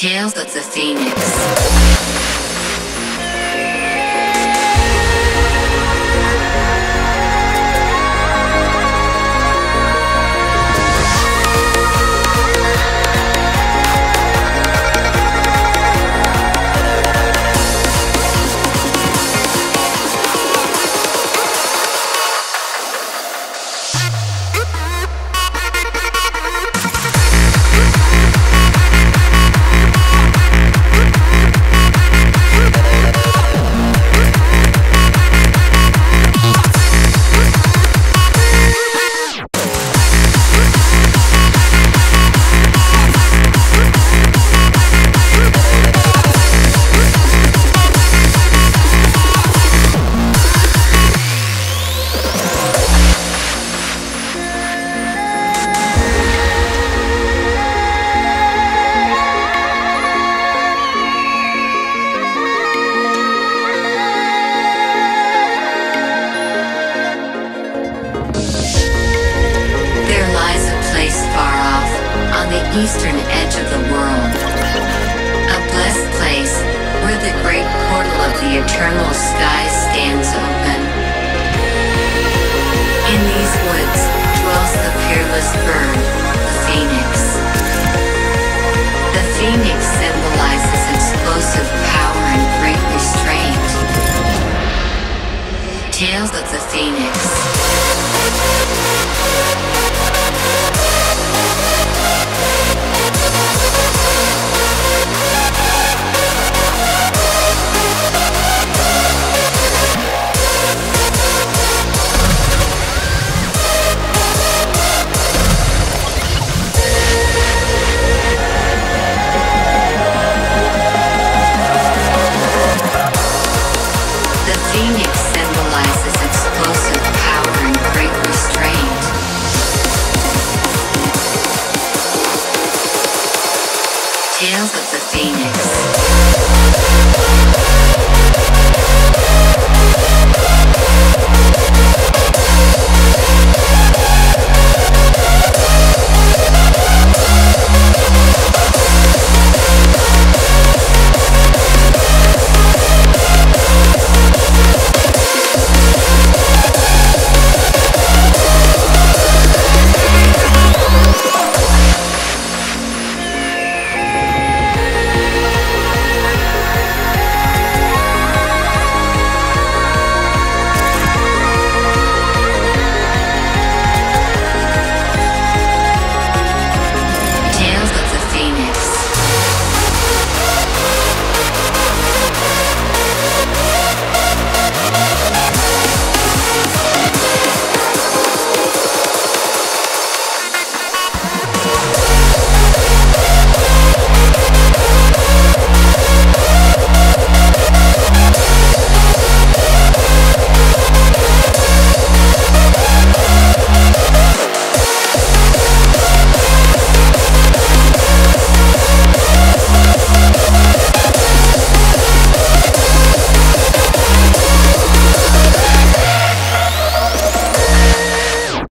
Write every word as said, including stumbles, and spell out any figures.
Tales of the Phoenix. Eastern edge of the world, a blessed place where the great portal of the eternal sky stands open. In these woods dwells the fearless bird, the phoenix. The phoenix symbolizes explosive power and great restraint. Tales of the Phoenix. Phoenix symbolizes explosive power and great restraint. Tales of the Phoenix.